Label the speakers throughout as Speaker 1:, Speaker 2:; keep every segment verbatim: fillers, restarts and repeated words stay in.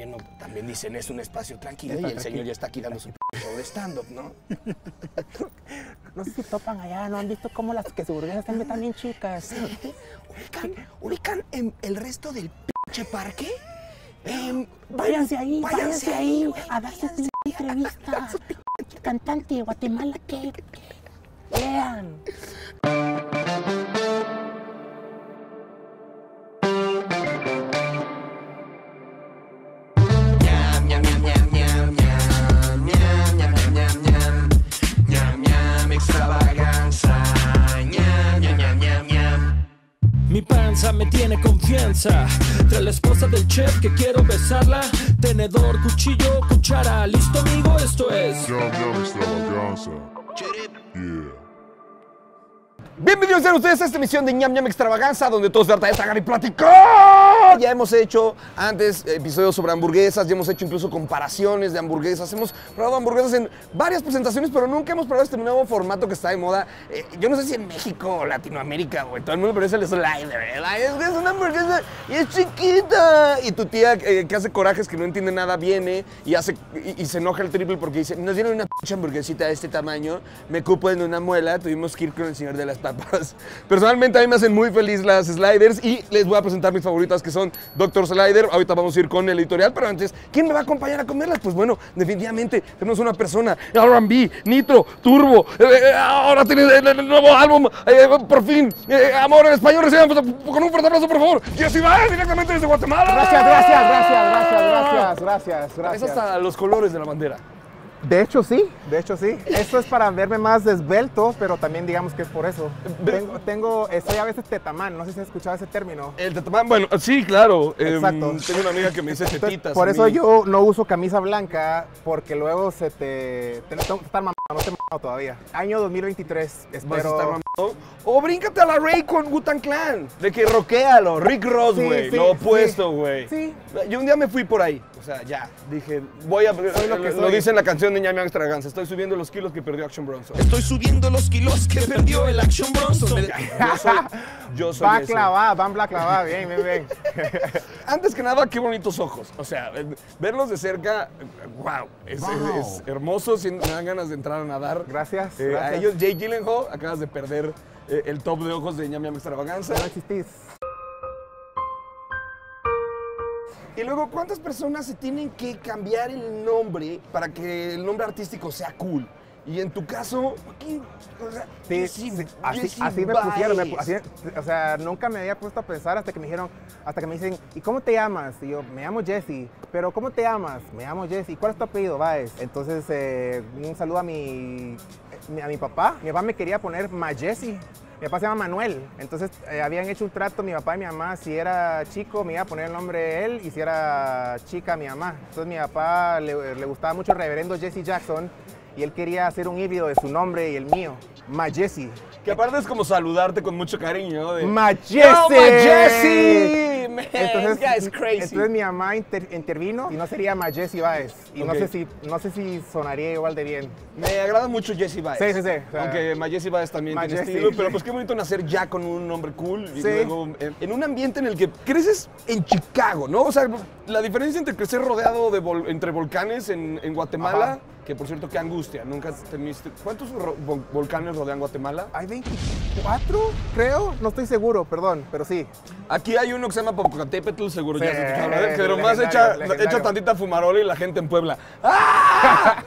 Speaker 1: también, también dicen es un espacio tranquilo y el señor ya está aquí dando su show de stand-up, ¿no?
Speaker 2: No sé si topan allá, ¿no han visto cómo las quesuburguesas están también chicas?
Speaker 1: ¿Ubican, ubican en el resto del pinche parque? Eh,
Speaker 2: váyanse ahí,
Speaker 1: váyanse,
Speaker 2: váyanse
Speaker 1: ahí,
Speaker 2: ahí
Speaker 1: güey,
Speaker 2: a dar su
Speaker 1: váyanse,
Speaker 2: entrevista. El cantante de Guatemala que, que lean.
Speaker 3: Mi panza me tiene confianza. Tras la esposa del chef que quiero besarla. Tenedor, cuchillo, cuchara. ¿Listo, amigo? Esto es
Speaker 4: Ñam Ñam Extravaganza. Yeah.
Speaker 1: Bienvenidos sean ustedes a esta emisión de Ñam Ñam Extravaganza, donde todos se trata de tragar y platicar. Ya hemos hecho antes episodios sobre hamburguesas, ya hemos hecho incluso comparaciones de hamburguesas. Hemos probado hamburguesas en varias presentaciones, pero nunca hemos probado este nuevo formato que está de moda. Eh, yo no sé si en México o Latinoamérica, güey, todo el mundo, pero es el slider. Es, es una hamburguesa y es chiquita. Y tu tía eh, que hace corajes, que no entiende nada, viene y, hace, y, y se enoja el triple porque dice, nos dieron una pinche hamburguesita de este tamaño, me cupo en una muela, tuvimos que ir con el señor de las papas. Personalmente a mí me hacen muy feliz las sliders y les voy a presentar mis favoritas, que son doctor Slider. Ahorita vamos a ir con el editorial, pero antes, ¿quién me va a acompañar a comerlas? Pues bueno, definitivamente tenemos una persona, R and B, Nitro, Turbo, eh, ahora tiene el, el nuevo álbum, eh, por fin, eh, Amor en español. Recibamos con un fuerte aplauso, por favor, Jessy Baez, directamente desde Guatemala.
Speaker 2: Gracias, gracias, gracias, gracias, gracias, gracias, gracias.
Speaker 1: Es hasta los colores de la bandera.
Speaker 2: De hecho sí, de hecho sí. Esto es para verme más esbelto, pero también digamos que es por eso. Tengo, tengo soy a veces tetamán, no sé si has escuchado ese término.
Speaker 1: El tetamán, bueno, sí, claro.
Speaker 2: Exacto.
Speaker 1: Eh, tengo una amiga que me dice
Speaker 2: Entonces,
Speaker 1: tetitas.
Speaker 2: por
Speaker 1: a
Speaker 2: eso
Speaker 1: mí.
Speaker 2: yo no uso camisa blanca, porque luego se te... te tengo que estar mamado, no te mamado todavía. Año dos mil veintitrés,
Speaker 1: ¿Vas a
Speaker 2: espero...
Speaker 1: estar mamado? O bríncate a la Rey con Wu-Tang Clan. De que roquéalo, Rick Ross,
Speaker 2: Sí,
Speaker 1: güey.
Speaker 2: sí,
Speaker 1: lo opuesto, güey.
Speaker 2: Sí.
Speaker 1: Yo un día me fui por ahí. O sea, ya. Dije, voy a.
Speaker 2: Soy lo que
Speaker 1: lo
Speaker 2: soy.
Speaker 1: dice en la canción de Ñam Ñam Extravaganza. Estoy subiendo los kilos que perdió Action Bronson.
Speaker 3: Estoy subiendo los kilos que perdió el Action Bronson.
Speaker 1: Yo soy. Yo soy
Speaker 2: Va
Speaker 1: ese.
Speaker 2: clavada, van bla clavada, bien, bien, bien.
Speaker 1: Antes que nada, qué bonitos ojos. O sea, eh, verlos de cerca, wow. Es,
Speaker 2: Wow.
Speaker 1: es- es hermoso. Si me dan ganas de entrar a nadar.
Speaker 2: Gracias,
Speaker 1: Eh,
Speaker 2: gracias.
Speaker 1: A ellos, Jake Gyllenhaal, acabas de perder eh, el top de ojos de Ñam Ñam Extravaganza.
Speaker 2: No existís.
Speaker 1: Y luego, ¿cuántas personas se tienen que cambiar el nombre para que el nombre artístico sea cool? Y en tu caso, ¿qué? O sea,
Speaker 2: Sí,
Speaker 1: Jessy-
Speaker 2: sí, así,
Speaker 1: Jessy
Speaker 2: así me
Speaker 1: Baez.
Speaker 2: pusieron, me pu- así- o sea, nunca me había puesto a pensar hasta que me dijeron, hasta que me dicen, ¿y cómo te llamas? Y yo, me llamo Jessy, pero ¿cómo te llamas? Me llamo Jessy, ¿cuál es tu apellido? Baez. Entonces, eh, un saludo a mi, a mi papá, mi papá me quería poner Ma Jessy. Mi papá se llama Manuel, entonces eh, habían hecho un trato mi papá y mi mamá, si era chico me iba a poner el nombre de él y si era chica mi mamá. Entonces mi papá le, le gustaba mucho el reverendo Jesse Jackson y él quería hacer un híbrido de su nombre y el mío, Ma Jessy.
Speaker 1: Que aparte es como saludarte con mucho cariño, ¿no? De,
Speaker 2: Ma Jessy.
Speaker 1: ¡Yo, Ma Jessy! Man,
Speaker 2: Entonces,
Speaker 1: this guy is crazy.
Speaker 2: entonces mi mamá inter- intervino y no sería Ma Jessy Baez. Y no
Speaker 1: Ok.
Speaker 2: sé si no sé si sonaría igual de bien.
Speaker 1: Me agrada mucho Jessy Baez.
Speaker 2: Sí, sí, sí. O sea,
Speaker 1: Aunque Ma Jessy Baez también
Speaker 2: Ma
Speaker 1: tiene
Speaker 2: Jessy,
Speaker 1: estilo,
Speaker 2: sí.
Speaker 1: pero pues qué bonito nacer ya con un nombre cool y
Speaker 2: Sí.
Speaker 1: luego eh, en un ambiente en el que creces en Chicago, ¿no? O sea, la diferencia entre crecer rodeado de vol- entre volcanes en, en Guatemala,
Speaker 2: Ajá.
Speaker 1: que por cierto, qué angustia, nunca temiste. ¿Cuántos ro- vol- volcanes rodean Guatemala?
Speaker 2: Hay veinticuatro, creo, no estoy seguro, perdón, pero sí.
Speaker 1: Aquí hay uno que se llama Popocatépetl, seguro
Speaker 2: Sí,
Speaker 1: ya se escuchó hablar de él, que nomás
Speaker 2: legendario,
Speaker 1: echa,
Speaker 2: legendario.
Speaker 1: echa tantita fumarola y la gente en Puebla. ¡Ah!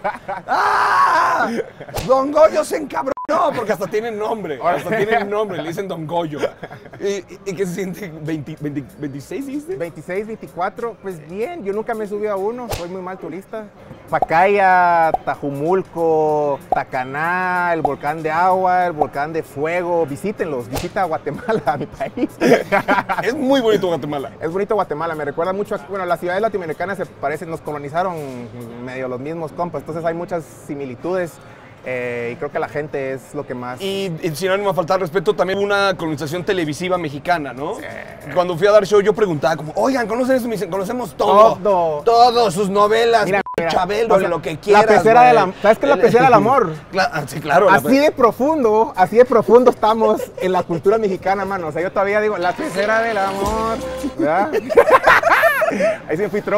Speaker 1: ¡Ah! Don Goyo se encabronó, porque hasta tiene nombre, hasta tiene nombre, le dicen Don Goyo. ¿Y, y, y qué se siente? veinte, veinte, ¿veintiséis dijiste?
Speaker 2: veintiséis, veinticuatro, pues bien, yo nunca me subí a uno, soy muy mal turista. Pacaya, Tajumulco, Tacaná, el volcán de agua, el volcán de fuego, visítenlos, visita Guatemala, a mi país.
Speaker 1: Es muy bonito Guatemala.
Speaker 2: Es bonito Guatemala, me recuerda mucho a, bueno, las ciudades latinoamericanas se parecen, nos colonizaron medio los mismos compas, entonces hay muchas similitudes. Eh, y creo que la gente es lo que más...
Speaker 1: Y, y sin ánimo a faltar respeto, también una colonización televisiva mexicana, ¿no? Sí. Cuando fui a dar show, yo preguntaba como, oigan, ¿conocen eso? Me dicen, conocemos todo.
Speaker 2: Todo.
Speaker 1: Todo, sus novelas,
Speaker 2: Mira, mira,
Speaker 1: Chabelo,
Speaker 2: o sea,
Speaker 1: lo que quieras.
Speaker 2: La pecera
Speaker 1: güey.
Speaker 2: del amor. ¿Sabes qué es la pecera del amor?
Speaker 1: Cla- sí, claro. la
Speaker 2: Así
Speaker 1: pe-
Speaker 2: de profundo, así de profundo estamos en la cultura mexicana, mano. O sea, yo todavía digo, la pecera del amor, ¿verdad? Ahí sí me fui throwback.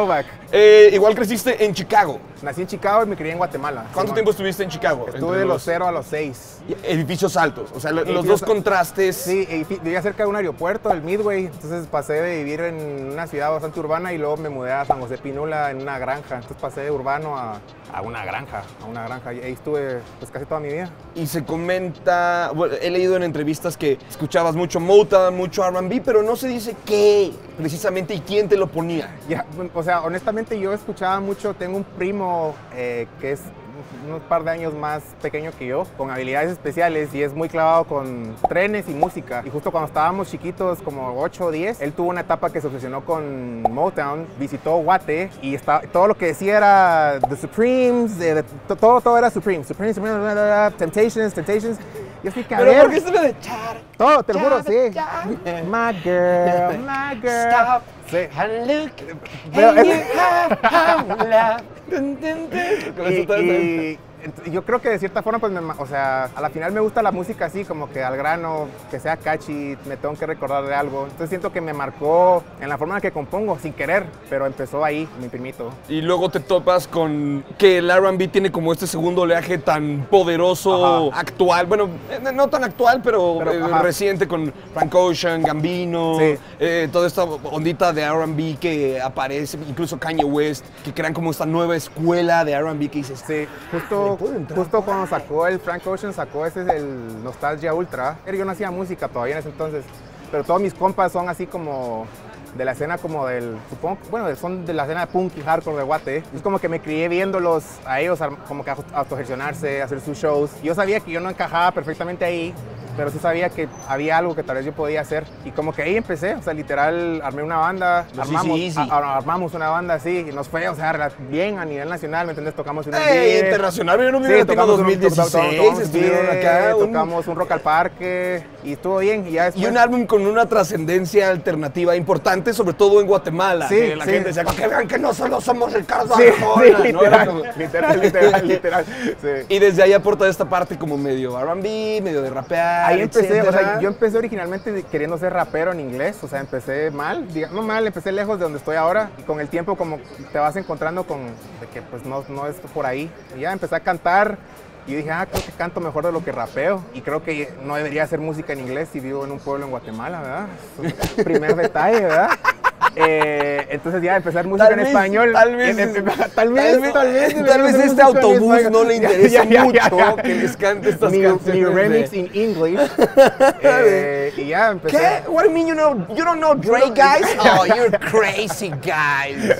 Speaker 1: Eh, igual creciste en Chicago.
Speaker 2: Nací en Chicago y me crié en Guatemala.
Speaker 1: ¿Cuánto
Speaker 2: Simón.
Speaker 1: tiempo estuviste en Chicago?
Speaker 2: Estuve
Speaker 1: Entre
Speaker 2: de los cero a los seis.
Speaker 1: Edificios altos, o sea, lo- los
Speaker 2: Edificios-
Speaker 1: dos contrastes.
Speaker 2: Sí, y fi- vivía cerca de un aeropuerto, el Midway, entonces pasé de vivir en una ciudad bastante urbana y luego me mudé a San José Pinula en una granja, entonces pasé de urbano a, a una granja, a una granja, y ahí estuve pues casi toda mi vida.
Speaker 1: Y se comenta, bueno, he leído en entrevistas que escuchabas mucho Motown, mucho R and B, pero no se dice qué precisamente y quién te lo ponía.
Speaker 2: Ya, o sea, honestamente yo escuchaba mucho, tengo un primo eh, que es unos par de años más pequeño que yo, con habilidades especiales y es muy clavado con trenes y música. Y justo cuando estábamos chiquitos, como ocho o diez, él tuvo una etapa que se obsesionó con Motown, visitó Guate y está, todo lo que decía era The Supremes, de, de- to- todo, todo era Supreme, Supreme, Supreme, bla, bla, bla, Temptations, Temptations. Yo así que a
Speaker 1: Pero
Speaker 2: ver,
Speaker 1: ¿por qué se me de char?
Speaker 2: todo, te lo juro,
Speaker 1: Char,
Speaker 2: sí.
Speaker 1: char.
Speaker 2: My girl, my girl.
Speaker 1: Stop
Speaker 2: Sí.
Speaker 1: and look,
Speaker 2: Pero-
Speaker 1: and you have, have love. Dun, dun, dun. Con eso
Speaker 2: Y,
Speaker 1: todo
Speaker 2: y ent- yo creo que de cierta forma, pues, me ma- o sea, a la final me gusta la música así, como que al grano, que sea catchy, me tengo que recordar de algo. Entonces siento que me marcó en la forma en la que compongo, sin querer, pero empezó ahí, mi primito.
Speaker 1: Y luego te topas con que el R and B tiene como este segundo oleaje tan poderoso,
Speaker 2: Ajá.
Speaker 1: actual. Bueno, eh, no tan actual, pero,
Speaker 2: Pero,
Speaker 1: eh,
Speaker 2: ajá.
Speaker 1: reciente con Frank Ocean, Gambino,
Speaker 2: Sí.
Speaker 1: eh, toda esta ondita de R and B que aparece, incluso Kanye West, que crean como esta nueva escuela de R and B que dices,
Speaker 2: Sí, justo, justo cuando sacó el Frank Ocean, sacó ese es el Nostalgia Ultra. Yo no hacía música todavía en ese entonces, pero todos mis compas son así como de la escena como del, supongo, bueno, son de la escena de punk y hardcore de Guate. Es como que me crié viéndolos a ellos ar- como que autogestionarse, hacer sus shows. Yo sabía que yo no encajaba perfectamente ahí, pero sí sabía que había algo que tal vez yo podía hacer. Y como que ahí empecé, o sea, literal, armé una banda,
Speaker 1: Los
Speaker 2: armamos,
Speaker 1: Easy Easy.
Speaker 2: a- a- armamos una banda así, y nos fue, o sea, rela- bien a nivel nacional, ¿me entiendes? Tocamos en un
Speaker 1: ¡Ey,
Speaker 2: beer.
Speaker 1: internacional! Vieron un
Speaker 2: Sí,
Speaker 1: video latino
Speaker 2: tocamos un-
Speaker 1: dos mil dieciséis,
Speaker 2: to- to- tocamos
Speaker 1: estuvieron
Speaker 2: beer,
Speaker 1: acá. un-
Speaker 2: Tocamos un Rock al Parque, y estuvo bien, y ya después...
Speaker 1: Y un álbum con una trascendencia alternativa importante, sobre todo en Guatemala.
Speaker 2: Sí,
Speaker 1: que la
Speaker 2: sí.
Speaker 1: gente decía, que vean que no solo somos Ricardo
Speaker 2: Sí,
Speaker 1: Arjona",
Speaker 2: sí,
Speaker 1: ¿no? Era
Speaker 2: literal,
Speaker 1: como-
Speaker 2: literal, literal, literal, sí.
Speaker 1: Y desde ahí aporta esta parte como medio R and B, medio de rapear,
Speaker 2: Ahí empecé, o sea,
Speaker 1: etcétera.
Speaker 2: yo empecé originalmente de- queriendo ser rapero en inglés, o sea, empecé mal, diga- no mal, empecé lejos de donde estoy ahora y con el tiempo como te vas encontrando con de que pues no, no es por ahí. Y ya empecé a cantar y dije, ah, creo que canto mejor de lo que rapeo y creo que no debería hacer música en inglés si vivo en un pueblo en Guatemala, ¿verdad? Es un primer detalle, ¿verdad? Eh, entonces ya empecé a hacer música
Speaker 1: Tal
Speaker 2: en
Speaker 1: vez-
Speaker 2: español.
Speaker 1: tal vez-
Speaker 2: En- en- tal vez,
Speaker 1: tal vez-
Speaker 2: tal vez,
Speaker 1: tal
Speaker 2: debería
Speaker 1: vez
Speaker 2: hacer
Speaker 1: este
Speaker 2: música en
Speaker 1: autobús
Speaker 2: español.
Speaker 1: no le
Speaker 2: Ya,
Speaker 1: interesa
Speaker 2: ya, ya,
Speaker 1: mucho
Speaker 2: ya.
Speaker 1: que les cante estas
Speaker 2: mi,
Speaker 1: canciones.
Speaker 2: mi remix
Speaker 1: de-
Speaker 2: in English. Eh, y ya empecé.
Speaker 1: ¿Qué? What do you mean you know you don't know Drake, guys? Oh, you're crazy, guys.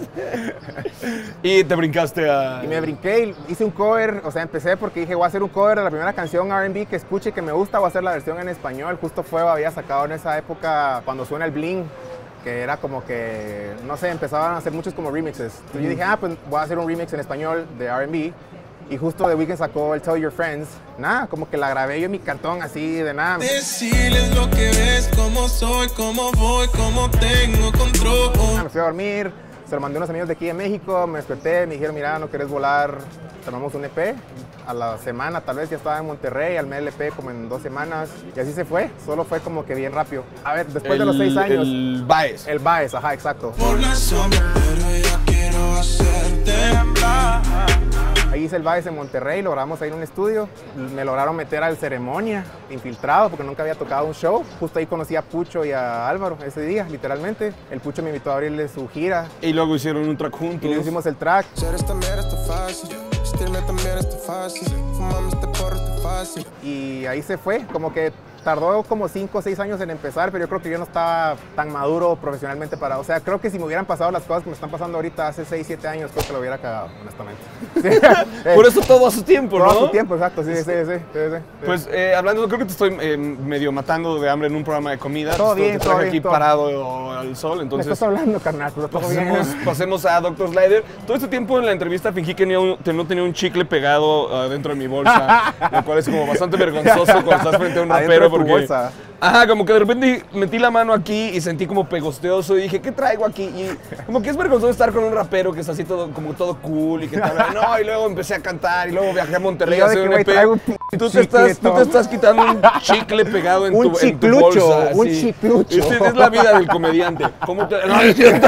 Speaker 1: Y te brincaste a
Speaker 2: Y me brinqué y hice un cover, o sea, empecé porque dije, voy a hacer un cover de la primera canción R and B que escuche, que me gusta, voy a hacer la versión en español. Justo fue, había sacado en esa época cuando suena el bling, que era como que, no sé, empezaban a hacer muchos como remixes. Entonces yo dije, ah, pues voy a hacer un remix en español de R and B. Y justo The Weeknd sacó el Tell Your Friends. Nada, como que la grabé yo en mi cantón así de nada.
Speaker 5: Decirles lo que ves, cómo soy, cómo voy, cómo tengo control.
Speaker 2: Me fui a dormir, se lo mandé a unos amigos de aquí de México, me desperté, me dijeron, mira, ¿no querés volar? Tomamos un E P. A la semana tal vez ya estaba en Monterrey, armé el E P como en dos semanas. Y así se fue, solo fue como que bien rápido. A ver, después de los seis años, el,
Speaker 1: El Baez.
Speaker 2: Baez, ajá, exacto.
Speaker 5: Por la sombra, pero ya quiero hacerte temblar.
Speaker 2: Ahí hice el Baez en Monterrey, lo grabamos ahí en un estudio. Me lograron meter al Ceremonia, infiltrado, porque nunca había tocado un show. Justo ahí conocí a Pucho y a Álvaro ese día, literalmente. El Pucho me invitó a abrirle su gira
Speaker 1: Y luego hicieron un track
Speaker 2: y
Speaker 1: juntos.
Speaker 2: le hicimos el track.
Speaker 5: Ser esta mierda está fácil, vestirme también está fácil, fumarme este porro está fácil.
Speaker 2: Y ahí se fue, como que tardó como cinco o seis años en empezar, pero yo creo que yo no estaba tan maduro profesionalmente para, o sea, creo que si me hubieran pasado las cosas que me están pasando ahorita hace seis, siete años, creo que lo hubiera cagado, honestamente. Sí.
Speaker 1: Por eso todo a su tiempo,
Speaker 2: Todo
Speaker 1: ¿no?
Speaker 2: a su tiempo, exacto, sí, sí, sí, sí, sí, sí.
Speaker 1: Pues eh, hablando, creo que te estoy eh, medio matando de hambre en un programa de comida.
Speaker 2: Todo
Speaker 1: Te-
Speaker 2: bien,
Speaker 1: te
Speaker 2: todo
Speaker 1: traje
Speaker 2: bien,
Speaker 1: aquí
Speaker 2: todo.
Speaker 1: parado al sol,
Speaker 2: Me
Speaker 1: entonces
Speaker 2: estás hablando, carnal, pero todo bien.
Speaker 1: pasemos, pasemos a doctor Slider. Todo este tiempo en la entrevista fingí que, tenía un- que no tenía un chicle pegado ah, dentro de mi bolsa, lo cual es como bastante vergonzoso cuando estás frente a un
Speaker 2: Adentro
Speaker 1: rapero
Speaker 2: tu
Speaker 1: porque...
Speaker 2: bolsa.
Speaker 1: Ajá, como que de repente metí la mano aquí y sentí como pegosteoso y dije, ¿qué traigo aquí? Y como que es vergonzoso estar con un rapero que es así todo, como todo cool y que tal. No, y luego empecé a cantar y luego viajé a Monterrey
Speaker 2: Y yo
Speaker 1: a
Speaker 2: de
Speaker 1: hacer
Speaker 2: que,
Speaker 1: un
Speaker 2: güey,
Speaker 1: E P.
Speaker 2: traigo un
Speaker 1: Y tú te, estás, tú
Speaker 2: chicleto.
Speaker 1: te estás quitando un chicle pegado en,
Speaker 2: Un
Speaker 1: tu, en tu
Speaker 2: chiclucho,
Speaker 1: bolsa.
Speaker 2: un
Speaker 1: así.
Speaker 2: chiclucho.
Speaker 1: Es, es la vida del comediante. ¿Cómo te... No, es cierto.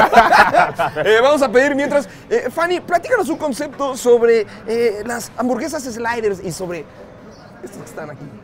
Speaker 1: Eh, vamos a pedir mientras... Eh, Fanny, platícanos un concepto sobre eh, las hamburguesas sliders y sobre estos que están aquí.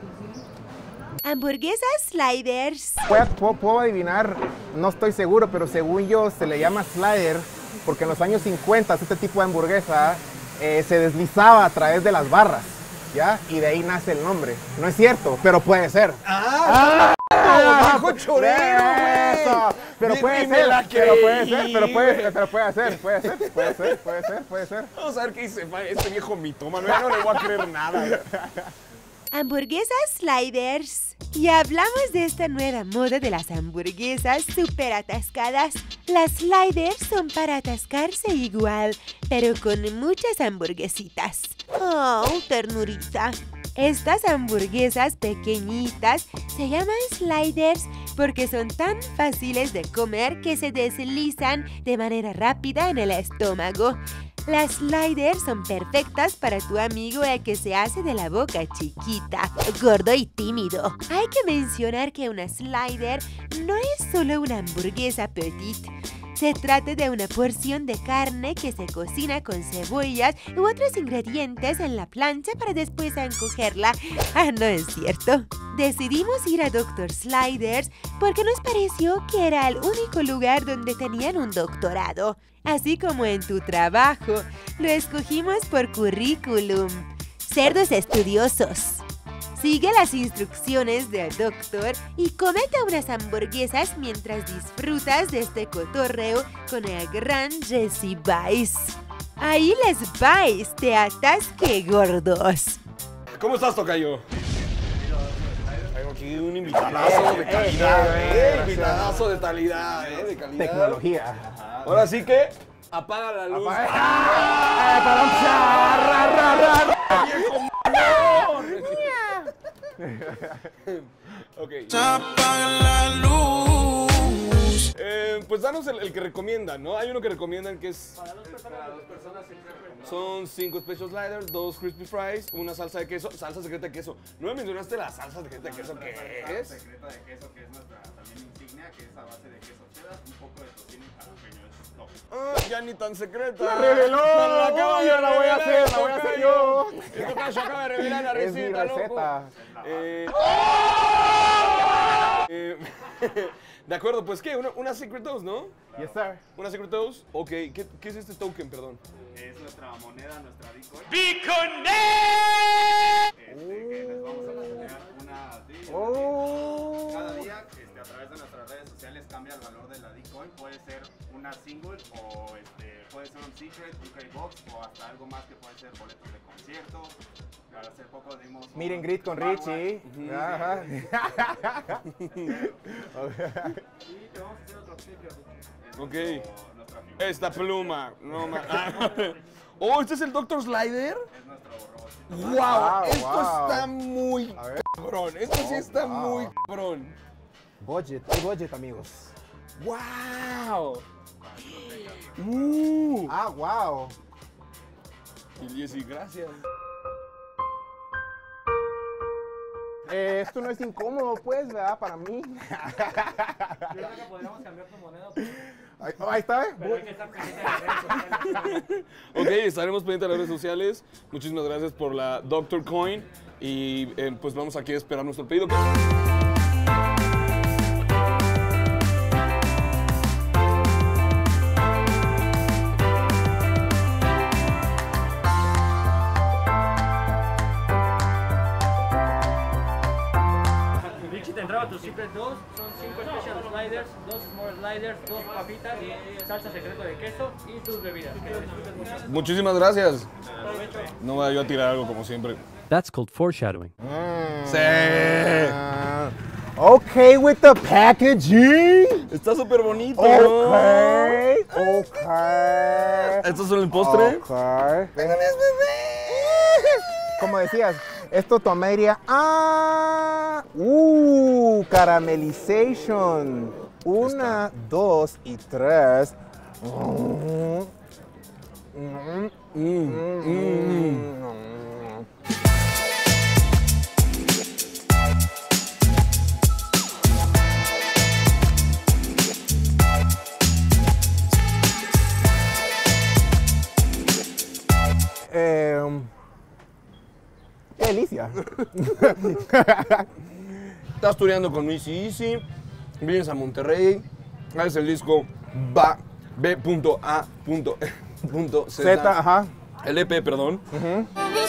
Speaker 6: Hamburguesas sliders.
Speaker 2: Puedo, puedo- puedo adivinar, no estoy seguro, pero según yo se le llama slider porque en los años cincuenta este tipo de hamburguesa eh, se deslizaba a través de las barras, ¿ya? Y de ahí nace el nombre. No es cierto, pero puede ser.
Speaker 1: ¡Ah! ¡Bajo chorero, güey!
Speaker 2: Eso. Pero
Speaker 1: Ni-
Speaker 2: puede
Speaker 1: ni me
Speaker 2: ser,
Speaker 1: la
Speaker 2: pero puede
Speaker 1: creí,
Speaker 2: ser, pero puede,
Speaker 1: güey.
Speaker 2: pero puede hacer, puede ser, puede ser, puede ser, puede ser.
Speaker 1: Vamos a ver qué dice Fanny, este viejo mitómano. Ya no le voy a creer nada.
Speaker 6: Hamburguesas sliders. Y hablamos de esta nueva moda de las hamburguesas súper atascadas. Las sliders son para atascarse igual, pero con muchas hamburguesitas. ¡Oh, ternurita! Estas hamburguesas pequeñitas se llaman sliders porque son tan fáciles de comer que se deslizan de manera rápida en el estómago. Las sliders son perfectas para tu amigo el que se hace de la boca chiquita, gordo y tímido. Hay que mencionar que una slider no es solo una hamburguesa petite. Se trata de una porción de carne que se cocina con cebollas u otros ingredientes en la plancha para después encogerla. Ah, no es cierto. Decidimos ir a doctor Sliders porque nos pareció que era el único lugar donde tenían un doctorado. Así como en tu trabajo, lo escogimos por currículum. Cerdos estudiosos. Sigue las instrucciones del doctor y comete unas hamburguesas mientras disfrutas de este cotorreo con el gran Jesse Vice. Ahí les vais, te atasque gordos.
Speaker 1: ¿Cómo estás, tocayo? Traigo aquí un invitadazo de calidad, eh. Invitadazo de calidad, eh. De calidad.
Speaker 2: Tecnología.
Speaker 1: Ahora sí que apaga la luz. Ok.
Speaker 5: Apaga la luz.
Speaker 1: Eh, pues danos el, el que recomiendan, ¿no? Hay uno que recomiendan que es... Para dos personas. Son cinco special sliders, dos crispy fries, una salsa de queso, salsa secreta de queso. ¿No me mencionaste la salsa secreta de queso que es?
Speaker 7: Salsa secreta de queso, que es nuestra también insignia, que es a base de queso cheddar, un poco de tocino y jalapeño. Es top.
Speaker 1: Ah, ya ni tan secreta.
Speaker 2: ¡La reveló!
Speaker 1: La acabo de
Speaker 2: Yo la voy a
Speaker 1: revelar,
Speaker 2: hacer, la voy a hacer
Speaker 1: tocayo.
Speaker 2: yo.
Speaker 1: El tocayo acaba de revelar la
Speaker 2: Es mi
Speaker 1: receta, loco.
Speaker 2: receta.
Speaker 1: Eh, eh, de acuerdo, pues ¿qué? Una, una Secret Dose, ¿no?
Speaker 2: Yes, sir.
Speaker 1: ¿Una Secret Dose? Ok, ¿qué, qué es este token, perdón?
Speaker 7: Es nuestra moneda, nuestra Bitcoin. ¡Bitcoin! Este, que les vamos a enseñar una de
Speaker 2: Oh.
Speaker 7: cada día, este, a través de nuestras redes sociales cambia el valor de la Bitcoin. Puede ser una single o este, puede ser un secret, un K box o hasta algo más que puede ser boletos de concierto. Hace poco dimos un
Speaker 2: Meet and greet con
Speaker 7: smartwatch.
Speaker 2: Richie. Ajá.
Speaker 7: Y te vamos a hacer otro sticker. Es
Speaker 1: Ok.
Speaker 7: nuestro- nuestra figura.
Speaker 1: Esta pluma, no ma- ah, Oh, ¿este es el doctor Slider?
Speaker 7: Es nuestro robot.
Speaker 1: ¡Wow!
Speaker 2: Wow,
Speaker 1: Esto
Speaker 2: wow.
Speaker 1: está muy
Speaker 2: A ver.
Speaker 1: cabrón. Esto sí está
Speaker 2: wow.
Speaker 1: muy cabrón.
Speaker 2: Budget, hay budget, amigos.
Speaker 1: ¡Wow! Uh.
Speaker 2: Ah, wow.
Speaker 1: Y Jessy, gracias.
Speaker 2: Eh, esto no es incómodo, pues, ¿verdad? Para mí.
Speaker 8: Yo creo que podríamos cambiar tu moneda,
Speaker 2: Ahí, ahí está, ¿eh?
Speaker 8: pero hay que estar pendiente de las redes sociales.
Speaker 1: Ok, estaremos pendientes de las redes sociales. Muchísimas gracias por la Doctor Coin. Y eh, pues vamos aquí a esperar nuestro pedido.
Speaker 8: Richie te entraba tu Secret dos, son cinco special sliders, dos small sliders, dos papitas, salsa secreto de queso y tus bebidas. Que lo disfrutes mucho.
Speaker 1: Muchísimas gracias. No voy yo a tirar algo como siempre.
Speaker 3: That's called foreshadowing.
Speaker 1: Sí.
Speaker 2: Ah, okay with the packaging.
Speaker 1: Está súper bonito, ¿no?
Speaker 2: Okay, okay.
Speaker 1: ¿Esto es el postre?
Speaker 2: Okay. Como decías, esto tomaría. Ah, uh. Caramelization. Una, dos y tres. Mm. Mm. Mm. Eh, ¡Qué delicia!
Speaker 1: Estás tureando con Easy Easy, vienes a Monterrey, haces el disco ba, B.A.
Speaker 2: Z, ajá.
Speaker 1: El E P, perdón.
Speaker 2: Uh-huh.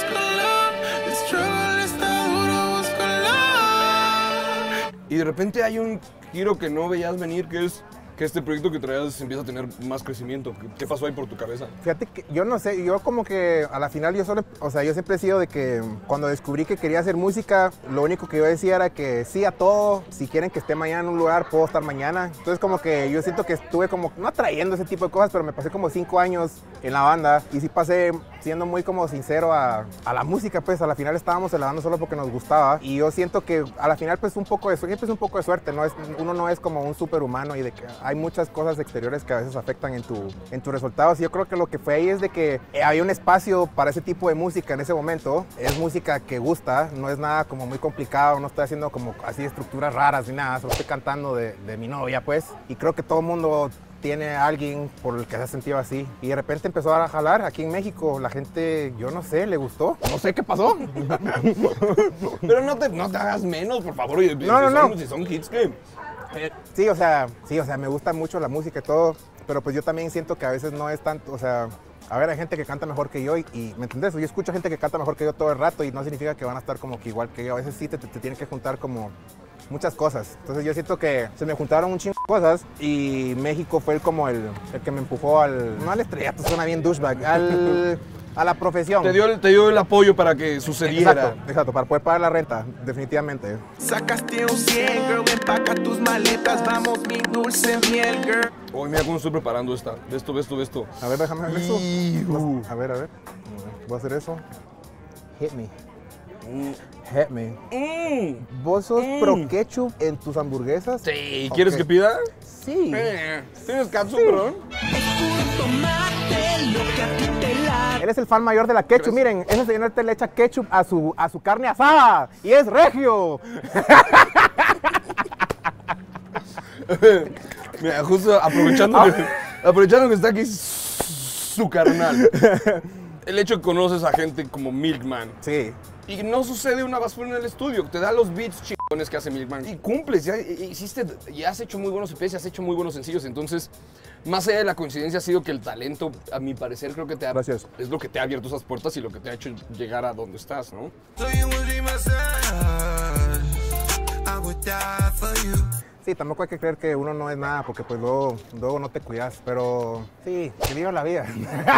Speaker 1: Y de repente hay un giro que no veías venir, que es que este proyecto que traías empieza a tener más crecimiento. ¿Qué pasó ahí por tu cabeza?
Speaker 2: Fíjate que yo no sé, yo como que a la final yo solo, o sea, yo siempre he sido de que cuando descubrí que quería hacer música, lo único que yo decía era que sí a todo, si quieren que esté mañana en un lugar, puedo estar mañana. Entonces como que yo siento que estuve como, no trayendo ese tipo de cosas, pero me pasé como cinco años en la banda y sí pasé siendo muy como sincero a, a la música, pues a la final estábamos en la banda solo porque nos gustaba y yo siento que a la final pues un poco de suerte, pues un poco de suerte, ¿no? Es, uno no es como un superhumano y de que hay muchas cosas exteriores que a veces afectan en, tu, en tus resultados y yo creo que lo que fue ahí es de que había un espacio para ese tipo de música en ese momento, es música que gusta, no es nada como muy complicado, no estoy haciendo como así estructuras raras ni nada, solo estoy cantando de, de mi novia pues y creo que todo el mundo tiene a alguien por el que se ha sentido así y de repente empezó a jalar aquí en México, la gente, yo no sé, le gustó, no sé qué pasó.
Speaker 1: Pero no te, no te hagas menos, por favor.
Speaker 2: No, no, no.
Speaker 1: Si son hits que...
Speaker 2: Eh, sí, o sea, sí, o sea, me gusta mucho la música y todo, pero pues yo también siento que a veces no es tanto, o sea, a ver, hay gente que canta mejor que yo y, y ¿me entendés? Yo escucho gente que canta mejor que yo todo el rato y no significa que van a estar como que igual que yo, a veces sí te, te, te tienen que juntar como muchas cosas. Entonces yo siento que se me juntaron un chingo de cosas y México fue el, como el, el que me empujó al, no al estrellato, suena bien douchebag, al, a la profesión.
Speaker 1: Te dio, el, te dio el apoyo para que sucediera.
Speaker 2: Exacto, exacto, para poder pagar la renta, definitivamente.
Speaker 5: Sacaste un cien, girl, empaca tus maletas, vamos mi dulce miel, girl.
Speaker 1: Hoy mira cómo estoy preparando esta. Ve esto, ve esto, ve esto.
Speaker 2: A ver, déjame ver eso.
Speaker 1: Iu.
Speaker 2: A ver, a ver. Voy a hacer eso. Hit me. Hit me.
Speaker 1: Mm.
Speaker 2: ¿Vos sos
Speaker 1: Mm.
Speaker 2: pro ketchup en tus hamburguesas?
Speaker 1: Sí, ¿quieres
Speaker 2: Ok.
Speaker 1: que pida?
Speaker 2: Sí.
Speaker 1: Eh, ¿Tienes catsup, perdón?
Speaker 2: Él es el fan mayor de la ketchup. Miren, ese señor te le echa ketchup a su, a su carne asada. Y es regio.
Speaker 1: Mira, justo aprovechando, que, aprovechando que está aquí su carnal. El hecho que conoces a gente como Milkman.
Speaker 2: Sí.
Speaker 1: Y no sucede una basura en el estudio. Te da los beats chingones que hace Milkman. Y cumples, ya hiciste, ya has hecho muy buenos E Pes, ya has hecho muy buenos sencillos. Entonces, más allá de la coincidencia ha sido que el talento, a mi parecer, creo que te ha,
Speaker 2: Gracias.
Speaker 1: es lo que te ha abierto esas puertas y lo que te ha hecho llegar a donde estás, ¿no?
Speaker 2: Sí, tampoco hay que creer que uno no es nada, porque pues luego, luego no te cuidas, pero sí, que viva la vida.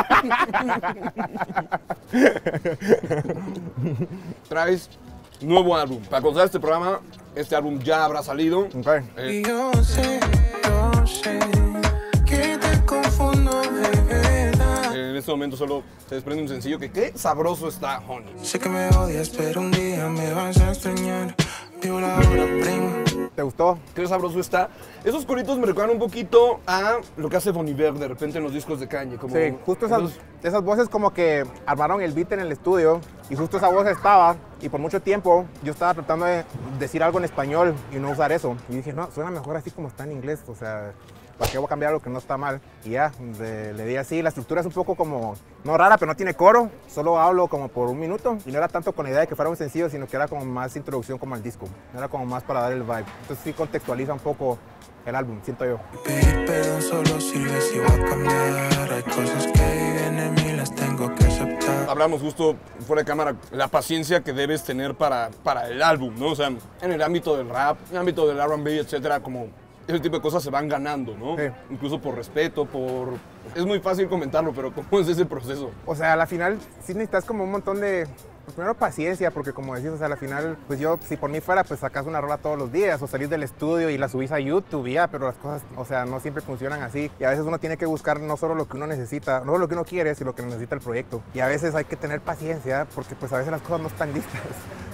Speaker 1: Traes nuevo álbum. Para contar este programa, este álbum ya habrá salido.
Speaker 2: Okay.
Speaker 1: Eh,
Speaker 5: Y yo sé, yo sé que te confundo de verdad.
Speaker 1: en este momento solo se desprende un sencillo que qué sabroso está, Honey.
Speaker 5: Sé que me odias, pero un día me vas a extrañar. Vivo la hora, prima.
Speaker 2: ¿Te gustó?
Speaker 1: Qué sabroso está. Esos coritos me recuerdan un poquito a lo que hace Bon Iver de repente en los discos de Kanye. Como
Speaker 2: Sí, justo esas,
Speaker 1: esos-
Speaker 2: esas voces como que armaron el beat en el estudio y justo esa voz estaba y por mucho tiempo yo estaba tratando de decir algo en español y no usar eso. Y dije, no, suena mejor así como está en inglés, o sea, ¿para qué voy a cambiar algo que no está mal? Y ya, de- le di así, la estructura es un poco como, no rara, pero no tiene coro, solo hablo como por un minuto y no era tanto con la idea de que fuera un sencillo, sino que era como más introducción como al disco, era como más para dar el vibe. Entonces sí contextualiza un poco el álbum, siento yo.
Speaker 5: Pedir perdón solo sirve si va a cambiar. Hay cosas que viven en mí, las tengo que aceptar.
Speaker 1: Hablamos justo fuera de cámara, la paciencia que debes tener para, para el álbum, ¿no? O sea, en el ámbito del rap, en el ámbito del R and B, etcétera, como ese tipo de cosas se van ganando, ¿no?
Speaker 2: Sí.
Speaker 1: Incluso por respeto, por... Es muy fácil comentarlo, pero ¿cómo es ese proceso?
Speaker 2: O sea, a la final sí necesitas como un montón de, pues, primero paciencia, porque como decís, o sea, a la final, pues yo, si por mí fuera, pues sacas una rola todos los días, o salís del estudio y la subís a YouTube, y ya, pero las cosas, o sea, no siempre funcionan así, y a veces uno tiene que buscar no solo lo que uno necesita, no solo lo que uno quiere, sino lo que necesita el proyecto, y a veces hay que tener paciencia, porque pues a veces las cosas no están listas.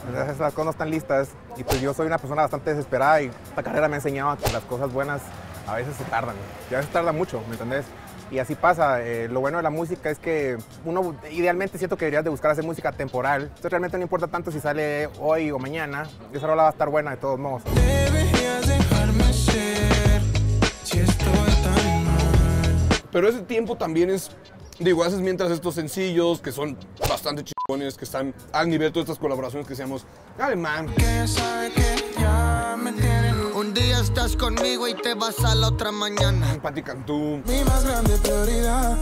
Speaker 2: Entonces las cosas no están listas y pues yo soy una persona bastante desesperada y esta carrera me ha enseñado que las cosas buenas a veces se tardan, y a veces tarda mucho, ¿me entendés? Y así pasa. Eh, lo bueno de la música es que uno idealmente siento que deberías de buscar hacer música temporal. Entonces realmente no importa tanto si sale hoy o mañana, esa rola va a estar buena de todos modos.
Speaker 5: Deberías dejarme ser si estoy tan mal.
Speaker 1: Pero ese tiempo también es, digo, haces mientras estos sencillos que son bastante chingones, que están al nivel de todas estas colaboraciones que seamos alemán.
Speaker 5: Que sabe que ya me tienen.
Speaker 9: Un día estás conmigo y te vas a la otra mañana.
Speaker 1: Pati Cantú.
Speaker 5: Mi más grande prioridad.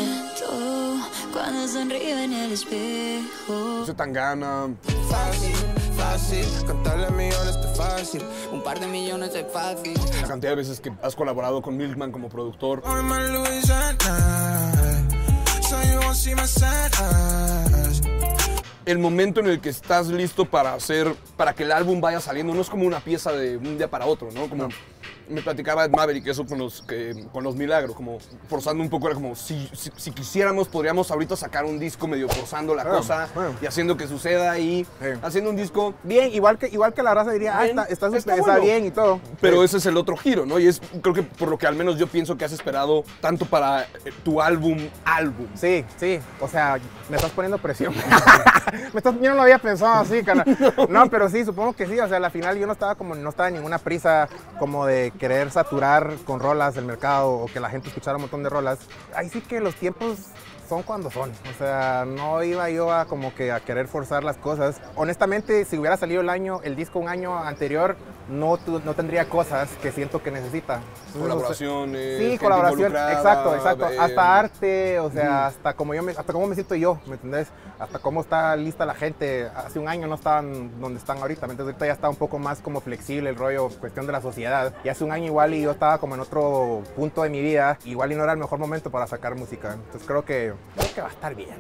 Speaker 10: Tú, cuando sonrío en el espejo.
Speaker 1: Ese Tangana.
Speaker 5: Fácil, fácil, cantarle a millones es fácil.
Speaker 10: Un par de millones es fácil.
Speaker 1: La cantidad de veces que has colaborado con Milkman como productor.
Speaker 5: I'm a Louisiana, so you won't see my sad eyes.
Speaker 1: El momento en el que estás listo para hacer, para que el álbum vaya saliendo, no es como una pieza de un día para otro, ¿no? Como me platicaba Ed Maverick eso con los, que, con los Milagros, como forzando un poco, era como si, si, si quisiéramos, podríamos ahorita sacar un disco medio forzando la
Speaker 2: Bueno,
Speaker 1: cosa
Speaker 2: bueno.
Speaker 1: y haciendo que suceda y
Speaker 2: Sí.
Speaker 1: haciendo un disco.
Speaker 2: Bien, igual que, igual que la raza diría, ah,
Speaker 1: Bien,
Speaker 2: está, está,
Speaker 1: está
Speaker 2: súper- está
Speaker 1: bueno.
Speaker 2: bien y todo.
Speaker 1: Pero
Speaker 2: Sí.
Speaker 1: ese es el otro giro, ¿no? Y es, creo que por lo que al menos yo pienso que has esperado tanto para eh, tu álbum, álbum.
Speaker 2: Sí, sí, o sea, me estás poniendo presión. me estás, yo no lo había pensado así, cara. No, pero sí, supongo que sí, o sea, al final yo no estaba como, no estaba en ninguna prisa como de querer saturar con rolas el mercado o que la gente escuchara un montón de rolas. Ahí sí que los tiempos son cuando son, o sea, no iba yo a como que a querer forzar las cosas. Honestamente, si hubiera salido el año, el disco un año anterior, no, tu- no tendría cosas que siento que necesita.
Speaker 1: Colaboraciones.
Speaker 2: Sí,
Speaker 1: gente
Speaker 2: colaboración,
Speaker 1: involucrada,
Speaker 2: exacto, exacto.
Speaker 1: eh,
Speaker 2: Hasta arte, o sea, hasta como yo me, hasta cómo me siento yo, ¿me entendés? Hasta cómo está lista la gente. Hace un año no estaban donde están ahorita, ¿me entiendes? Ahorita ya está un poco más como flexible el rollo, cuestión de la sociedad. Y hace un año igual y yo estaba como en otro punto de mi vida, igual y no era el mejor momento para sacar música. Entonces creo que, creo que va a estar bien.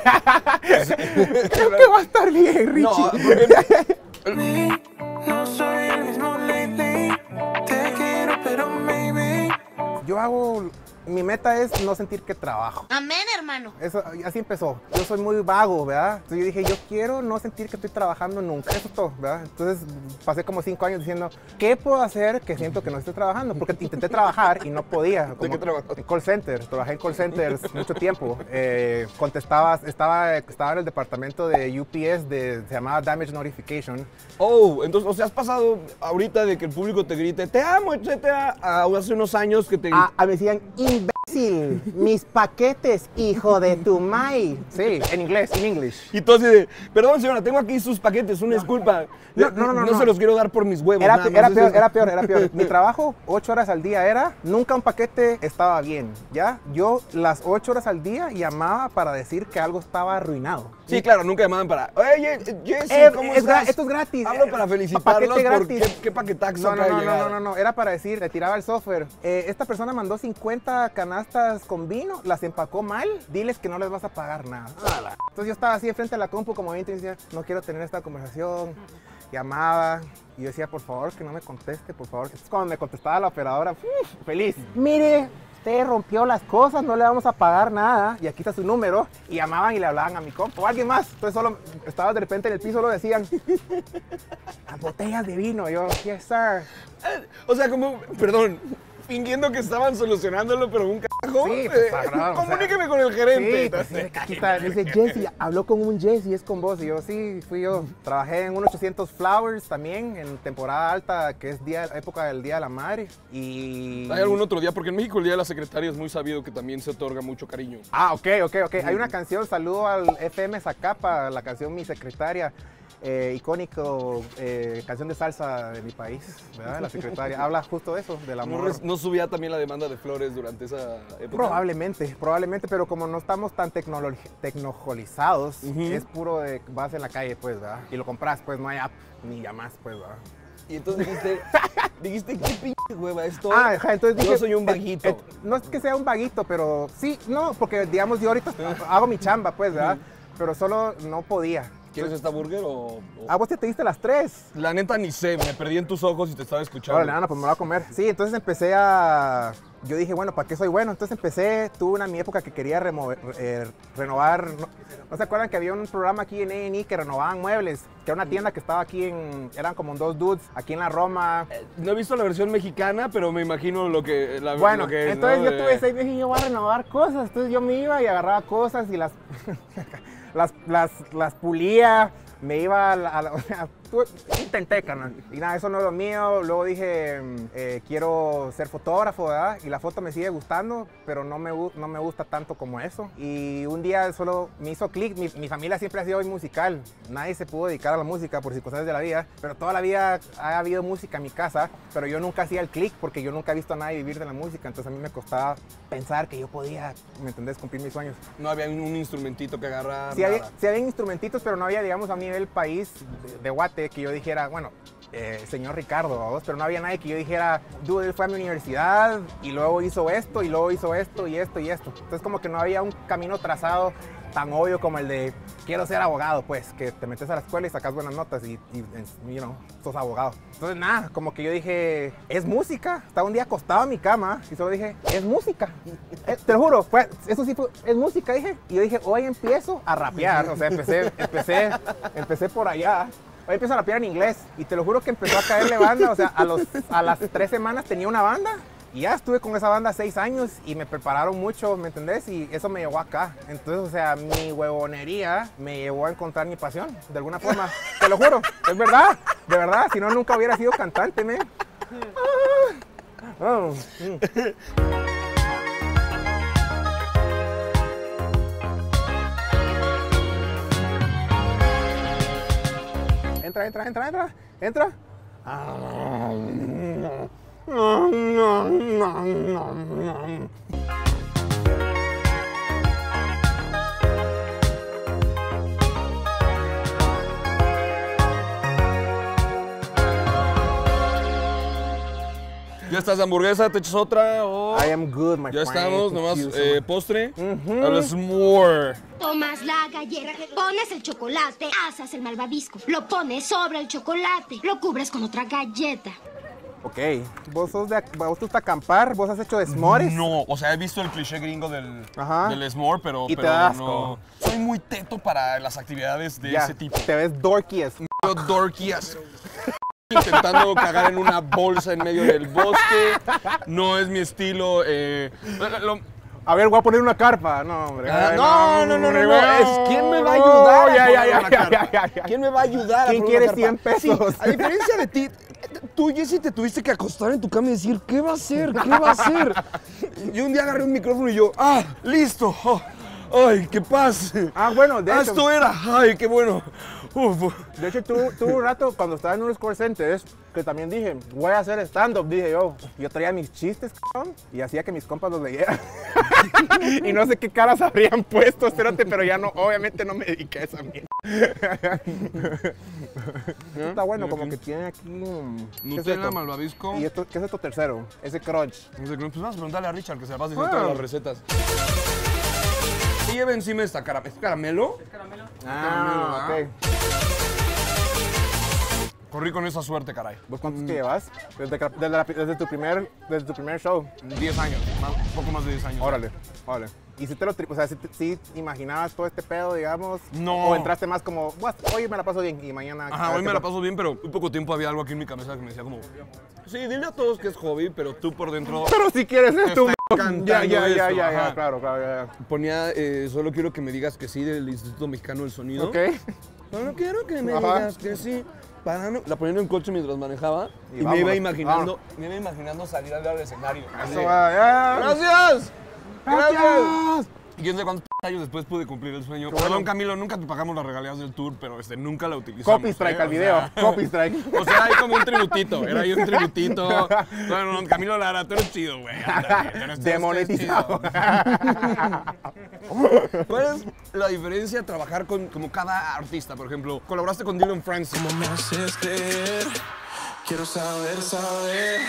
Speaker 2: creo que va a estar bien, Richie.
Speaker 1: No, porque
Speaker 5: No soy el mismo lately. Te quiero, pero maybe.
Speaker 2: Yo hago, mi meta es no sentir que trabajo.
Speaker 6: Amén, hermano.
Speaker 2: Eso, así empezó. Yo soy muy vago, ¿verdad? Entonces yo dije, yo quiero no sentir que estoy trabajando nunca. Eso es todo, ¿verdad? Entonces pasé como cinco años diciendo, ¿qué puedo hacer que siento que no estoy trabajando? Porque intenté trabajar y no podía.
Speaker 1: ¿De
Speaker 2: Como
Speaker 1: qué trabajaste?
Speaker 2: En call center. Trabajé en call centers mucho tiempo. Eh, contestaba, estaba, estaba en el departamento de U P S, de, se llamaba Damage Notification.
Speaker 1: Oh, entonces, o sea, has pasado ahorita de que el público te grite, te amo, etcétera, a hace unos años que te...
Speaker 2: Ah, ah, me decían, imbécil, mis paquetes, hijo de tu mai. Sí, en inglés, en English.
Speaker 1: Y tú así de, perdón señora, tengo aquí sus paquetes, una disculpa.
Speaker 2: No, no, no, no,
Speaker 1: No
Speaker 2: no.
Speaker 1: se los quiero dar por mis huevos.
Speaker 2: Era,
Speaker 1: nada más,
Speaker 2: era
Speaker 1: es
Speaker 2: peor,
Speaker 1: eso.
Speaker 2: era peor, era peor. Mi trabajo, ocho horas al día era, nunca un paquete estaba bien, ¿ya? Yo las ocho horas al día llamaba para decir que algo estaba arruinado.
Speaker 1: Sí, claro, nunca llamaban para, oye, Jesse,
Speaker 2: Eh,
Speaker 1: ¿cómo
Speaker 2: es gra-
Speaker 1: estás?
Speaker 2: esto es gratis.
Speaker 1: Hablo
Speaker 2: Eh,
Speaker 1: para
Speaker 2: pa-
Speaker 1: felicitarlos
Speaker 2: paquete
Speaker 1: por
Speaker 2: gratis.
Speaker 1: qué, qué paquetaxo
Speaker 2: No, no,
Speaker 1: acaba de
Speaker 2: no,
Speaker 1: llegar.
Speaker 2: no, no, no, era para decir, le tiraba el software. Eh, esta persona mandó cincuenta canastas con vino, las empacó mal, diles que no les vas a pagar nada. Ala. Entonces yo estaba así enfrente de la compu como veinte y decía, no quiero tener esta conversación. Llamaba y yo decía, por favor, que no me conteste, por favor. Entonces cuando me contestaba la operadora, uf, feliz. Mire, usted rompió las cosas, no le vamos a pagar nada. Y aquí está su número. Y llamaban y le hablaban a mi compa o a alguien más. Entonces solo estaba de repente en el piso, lo decían, las botellas de vino. Yo, yes, sir.
Speaker 1: O sea, como, perdón, fingiendo que estaban solucionándolo, pero un carajo.
Speaker 2: Sí,
Speaker 1: eh,
Speaker 2: pues, claro, o sea,
Speaker 1: comuníqueme con el gerente.
Speaker 2: Sí, pues, sí, aquí está. Dice Jesse, habló con un Jesse, es con vos. Y yo, sí, fui yo. Trabajé en un ochocientos Flowers también, en temporada alta, que es día, época del Día de la Madre. Y...
Speaker 1: ¿Hay algún otro día? Porque en México el Día de la Secretaria es muy sabido que también se otorga mucho cariño.
Speaker 2: Ah, ok, ok, ok. Hay una canción, saludo al F M Zacapa, la canción Mi Secretaria. Eh, icónico, eh, canción de salsa de mi país, ¿verdad? La secretaria habla justo de eso, del
Speaker 1: ¿No,
Speaker 2: amor.
Speaker 1: res- ¿No subía también la demanda de flores durante esa época?
Speaker 2: Probablemente, probablemente, pero como no estamos tan tecnolo- tecnologizados,
Speaker 1: Ujú.
Speaker 2: es puro de vas en la calle, pues, ¿verdad? Y lo compras, pues, no hay app ni llamas, pues, ¿verdad?
Speaker 1: Y entonces dijiste, dijiste, qué pinche hueva esto.
Speaker 2: Ah, ajá, entonces dije...
Speaker 1: Yo soy un
Speaker 2: eh,
Speaker 1: vaguito.
Speaker 2: eh, no es que sea un vaguito, pero sí, no, porque, digamos, yo ahorita hago mi chamba, pues, ¿verdad? Pero solo no podía.
Speaker 1: ¿Quieres esta burger o...? o-
Speaker 2: Ah, vos te te diste las tres.
Speaker 1: La neta ni sé, me perdí en tus ojos y te estaba escuchando.
Speaker 2: Órale, Ana, pues me lo voy a comer. Sí, entonces empecé a... Yo dije, bueno, ¿para qué soy bueno? Entonces empecé, tuve una mi época que quería remover- eh, renovar... No, ¿no se acuerdan que había un programa aquí en A and E que renovaban muebles? que era una tienda que estaba aquí en, eran como dos dudes, aquí en la Roma.
Speaker 1: No he visto la versión mexicana, pero me imagino lo que, la,
Speaker 2: Bueno,
Speaker 1: lo que es,
Speaker 2: entonces
Speaker 1: ¿no?
Speaker 2: yo
Speaker 1: De-
Speaker 2: tuve seis meses y yo voy a renovar cosas, entonces yo me iba y agarraba cosas y las, las, las, las pulía, me iba a la, a la- o sea, tuve- intenté, carnal. Y nada, eso no es lo mío. Luego dije, eh, quiero ser fotógrafo, ¿verdad? Y la foto me sigue gustando, pero no me, gu- no me gusta tanto como eso. Y un día solo me hizo clic. Mi, mi familia siempre ha sido muy musical. Nadie se pudo dedicar a la música por circunstancias de la vida, pero toda la vida ha habido música en mi casa, pero yo nunca hacía el clic porque yo nunca he visto a nadie vivir de la música. Entonces a mí me costaba pensar que yo podía, ¿me entendés?, cumplir mis sueños.
Speaker 1: No había un, un instrumentito que agarrar.
Speaker 2: Sí había,
Speaker 1: nada.
Speaker 2: sí había instrumentitos, pero no había, digamos, a nivel país de, de Guate que yo dijera, bueno, eh, señor Ricardo, ¿vos? Pero no había nadie que yo dijera, dude, él fue a mi universidad y luego hizo esto y luego hizo esto y esto y esto. Entonces como que no había un camino trazado tan obvio como el de quiero ser abogado, pues, que te metes a la escuela y sacas buenas notas y, y you know, sos abogado. Entonces nada, como que yo dije, es música. Estaba un día acostado en mi cama y solo dije, es música. Eh, te lo juro, fue, eso sí fue, es música, dije. Y yo dije, hoy empiezo a rapear. O sea, empecé, empecé, empecé por allá. Hoy empiezo a rapear en inglés y te lo juro que empezó a caerle banda. O sea, a, los, a las tres semanas tenía una banda. Y ya estuve con esa banda seis años y me prepararon mucho, ¿me entendés? Y eso me llevó acá. Entonces, o sea, mi huevonería me llevó a encontrar mi pasión, de alguna forma. Te lo juro, es verdad, de verdad. Si no, nunca hubiera sido cantante, ¿me? Oh, mm. Entra, entra, entra, entra, entra. Ah, no, no, no, no, no.
Speaker 1: ¿Ya estás de hamburguesa? ¿Te echas otra? O...
Speaker 2: I am good, my
Speaker 1: Ya
Speaker 2: friend.
Speaker 1: estamos, nomás
Speaker 2: Thank you so
Speaker 1: eh,
Speaker 2: much.
Speaker 1: postre.
Speaker 2: Ujú.
Speaker 1: Al s'more.
Speaker 11: Tomas la galleta, pones el chocolate, asas el malvavisco, lo pones sobre el chocolate, lo cubres con otra galleta.
Speaker 2: Ok, vos sos de, vos te gusta acampar, vos has hecho s'mores.
Speaker 1: No, o sea, he visto el cliché gringo del,
Speaker 2: Ajá.
Speaker 1: del s'more, pero,
Speaker 2: Y te
Speaker 1: pero
Speaker 2: da
Speaker 1: no.
Speaker 2: asco.
Speaker 1: Soy muy teto para las actividades de
Speaker 2: Ya,
Speaker 1: ese tipo.
Speaker 2: te ves dorky as
Speaker 1: Yo dorky as intentando cagar en una bolsa en medio del bosque. No es mi estilo. Eh, lo-
Speaker 2: A ver, voy a poner una carpa. No, hombre.
Speaker 1: Ah,
Speaker 2: Ay,
Speaker 1: no, no, no, no, no,
Speaker 2: güey.
Speaker 1: es ¿quién me va a ayudar a
Speaker 2: Ya,
Speaker 1: poner
Speaker 2: ya, ya,
Speaker 1: una
Speaker 2: ya,
Speaker 1: carpa?
Speaker 2: ya, ya, ya.
Speaker 1: ¿Quién me va a ayudar a
Speaker 2: ¿Quién
Speaker 1: poner una
Speaker 2: quiere
Speaker 1: carpa?
Speaker 2: cien pesos?
Speaker 1: Sí, a diferencia de ti, tú, Jessy, te tuviste que acostar en tu cama y decir, ¿qué va a hacer? ¿Qué va a hacer? Yo un día agarré un micrófono y yo, ¡ah, listo! Oh, ¡ay, qué paz!
Speaker 2: Ah, bueno, de
Speaker 1: Ah,
Speaker 2: hecho,
Speaker 1: esto era, ¡ay, qué bueno! Uf.
Speaker 2: de hecho tuve, tuve un rato cuando estaba en unos call centers que también dije, voy a hacer stand-up, dije yo. Yo traía mis chistes, cabrón, y hacía que mis compas los leyeran. Y no sé qué caras habrían puesto, espérate, pero ya no, obviamente no me dediqué a esa mierda. Esto está bueno, como que tiene aquí... mm, ¿qué es
Speaker 1: Nutella,
Speaker 2: esto?
Speaker 1: malvavisco.
Speaker 2: ¿Y esto, qué es esto tercero? Ese crunch.
Speaker 1: Pues vamos a preguntarle a Richard que se la pasa diciendo
Speaker 2: Ah.
Speaker 1: todas las recetas. ¿Qué lleva encima esta cara? ¿Es caramelo?
Speaker 2: Ah,
Speaker 1: Caramelo,
Speaker 2: ok.
Speaker 1: Corrí con esa suerte, caray.
Speaker 2: ¿Vos cuántos que llevas? Desde, que- desde, la- desde tu primer, desde tu primer show.
Speaker 1: diez años, más- un poco más de diez años.
Speaker 2: Órale, órale. ¿Y si te lo, tri- o sea, si, te- si imaginabas todo este pedo, digamos?
Speaker 1: No.
Speaker 2: ¿O entraste más como, "Buah, hoy me la paso bien y mañana... a
Speaker 1: Ajá,
Speaker 2: ver
Speaker 1: hoy
Speaker 2: qué
Speaker 1: me la
Speaker 2: pa-"?
Speaker 1: paso bien, pero muy poco tiempo había algo aquí en mi cabeza que me decía como, sí, dile a todos que es hobby, pero tú por dentro...
Speaker 2: Pero si quieres
Speaker 1: te
Speaker 2: esto,
Speaker 1: está encantando
Speaker 2: ya, ya, ya,
Speaker 1: esto,
Speaker 2: ya, ya,
Speaker 1: ajá.
Speaker 2: claro, claro, ya,
Speaker 1: Ponía, eh, solo quiero que me digas que sí del Instituto Mexicano del Sonido.
Speaker 2: Ok.
Speaker 1: Solo quiero que me
Speaker 2: Ajá.
Speaker 1: digas que sí. Para no- La ponía en un coche mientras manejaba y,
Speaker 2: Y
Speaker 1: me
Speaker 2: vámonos,
Speaker 1: iba imaginando, me iba imaginando salir al escenario. Así.
Speaker 2: Eso va, ya.
Speaker 1: ¡Gracias! ¡Gracias!
Speaker 2: Gracias.
Speaker 1: Y quién sabe cuántos años después pude cumplir el sueño.
Speaker 2: Qué bueno.
Speaker 1: Perdón, Camilo, nunca te pagamos las regalías del tour, pero este, nunca la utilizamos.
Speaker 2: Copy strike
Speaker 1: ¿eh?
Speaker 2: al
Speaker 1: O
Speaker 2: video,
Speaker 1: sea,
Speaker 2: copy strike.
Speaker 1: O sea, hay como un tributito, era ahí un tributito. Bueno, no, Camilo Lara, tú eres chido, güey. ándale, tú eres- tú eres
Speaker 2: Demonetizado.
Speaker 1: chido. ¿Cuál es la diferencia de trabajar con como cada artista? Por ejemplo, colaboraste con Dylan Francis.
Speaker 5: ¿Cómo me haces creer? Quiero saber, saber.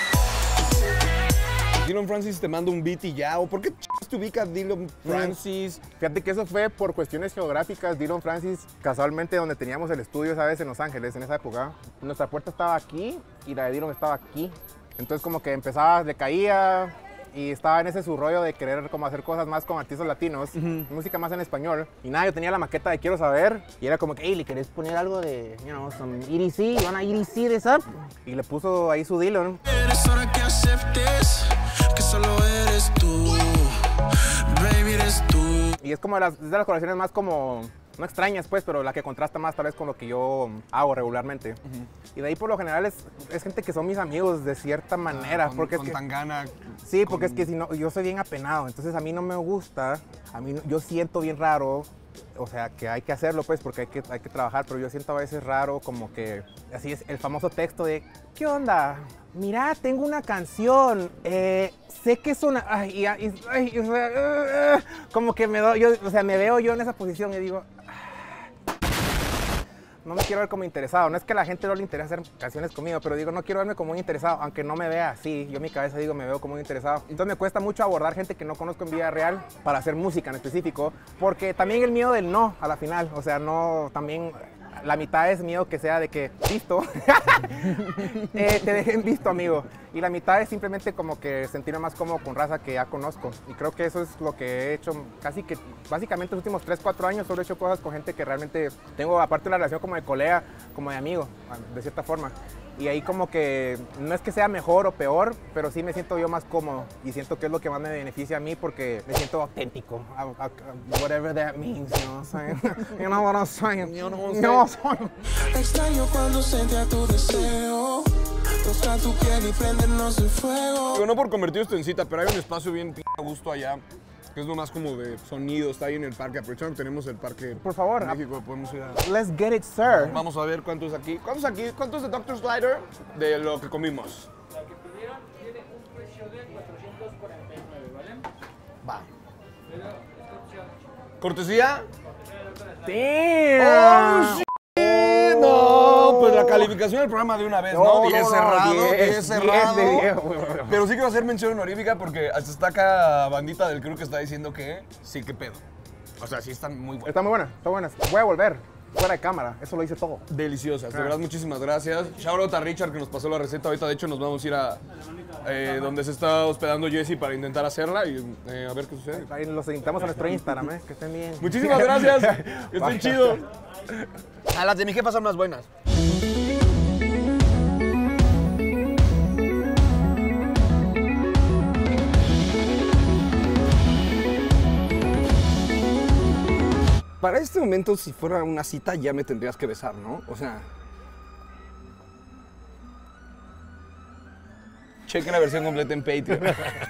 Speaker 1: Dylan Francis te manda un beat y ya. ¿O por qué ch- te ubica Dylan Francis?
Speaker 2: Fíjate que eso fue por cuestiones geográficas. Dylan Francis, casualmente donde teníamos el estudio, ¿sabes? En Los Ángeles, en esa época. Nuestra puerta estaba aquí y la de Dylan estaba aquí. Entonces como que empezaba, le caía, y estaba en ese su rollo de querer como hacer cosas más con artistas latinos, uh-huh. música más en español. Y nada, yo tenía la maqueta de Quiero Saber y era como que, hey, ¿le querés poner algo de, you know, some E D C? ¿You wanna E D C this up? Y le puso ahí su Dylan.
Speaker 5: Eres hora que aceptes que solo eres tú, baby, eres tú.
Speaker 2: Y es como de las, es de las colaboraciones más como, no extrañas pues, pero la que contrasta más tal vez con lo que yo hago regularmente. Uh-huh. Y de ahí por lo general es, es gente que son mis amigos de cierta manera.
Speaker 1: Ah, con,
Speaker 2: porque
Speaker 1: con
Speaker 2: es que,
Speaker 1: Tangana.
Speaker 2: Sí, porque con... es que si no, yo soy bien apenado, entonces a mí no me gusta, a mí no, yo siento bien raro, o sea, que hay que hacerlo pues porque hay que, hay que trabajar, pero yo siento a veces raro como que, así es el famoso texto de, ¿qué onda? Mira, tengo una canción, eh, sé que es una, ay, y, y, ay, o sea, uh, uh, como que me doy, yo, o sea, me veo yo en esa posición y digo, no me quiero ver como interesado. No es que a la gente no le interese hacer canciones conmigo, pero digo, no quiero verme como un interesado, aunque no me vea así. Yo en mi cabeza digo, me veo como un interesado. Entonces me cuesta mucho abordar gente que no conozco en vida real para hacer música en específico, porque también el miedo del no a la final, o sea, no, también la mitad es miedo que sea de que, visto, eh, te dejen visto, amigo. Y la mitad es simplemente como que sentirme más cómodo con raza que ya conozco. Y creo que eso es lo que he hecho casi que, básicamente los últimos tres, cuatro años, solo he hecho cosas con gente que realmente tengo, aparte de la relación como de colega, como de amigo, de cierta forma. Y ahí como que no es que sea mejor o peor, pero sí me siento yo más cómodo y siento que es lo que más me beneficia a mí porque me siento auténtico, whatever that means, you know what I'm saying? You know what I'm saying? You know what I'm saying?
Speaker 5: Extraño cuando sentía tu deseo, tocar tu piel y prendernos el fuego.
Speaker 1: Digo, no por convertir esto en cita, pero hay un espacio bien p*** a gusto allá, que es nomás como de sonido, está ahí en el parque. Aprovechando que tenemos el parque.
Speaker 2: Por favor.
Speaker 1: En México, podemos ir a...
Speaker 2: Let's get it, sir.
Speaker 1: Vamos a ver cuántos aquí. ¿Cuántos aquí? ¿Cuántos de doctor Slider de lo que comimos?
Speaker 8: Lo que pidieron tiene un precio de cuatrocientos cuarenta y nueve, ¿vale?
Speaker 1: Va.
Speaker 8: Pero esta opción.
Speaker 1: ¿Cortesía?
Speaker 2: Damn.
Speaker 1: ¡Oh, shit! No, pues la calificación del programa de una vez, ¿no?
Speaker 2: No,
Speaker 1: diez
Speaker 2: no, no,
Speaker 1: cerrado,
Speaker 2: diez,
Speaker 1: diez cerrado.
Speaker 2: diez de diez,
Speaker 1: Pero sí quiero hacer mención honorífica porque hasta está acá bandita del crew que está diciendo que sí, qué pedo. O sea, sí están muy buenas.
Speaker 2: Está muy buena, está buena. Voy a volver. Fuera de cámara, eso lo hice todo.
Speaker 1: Deliciosas, de verdad, muchísimas gracias. Shout out a Richard que nos pasó la receta. Ahorita, de hecho, nos vamos a ir a eh, donde se está hospedando Jesse para intentar hacerla y eh, a ver qué sucede.
Speaker 2: Ahí los invitamos a nuestro Instagram, ¿eh? Que estén bien.
Speaker 1: Muchísimas gracias. Que estén chidos. A las de mi jefa son más buenas. Para este momento, si fuera una cita, ya me tendrías que besar, ¿no? O sea... Chequen la versión completa en Patreon.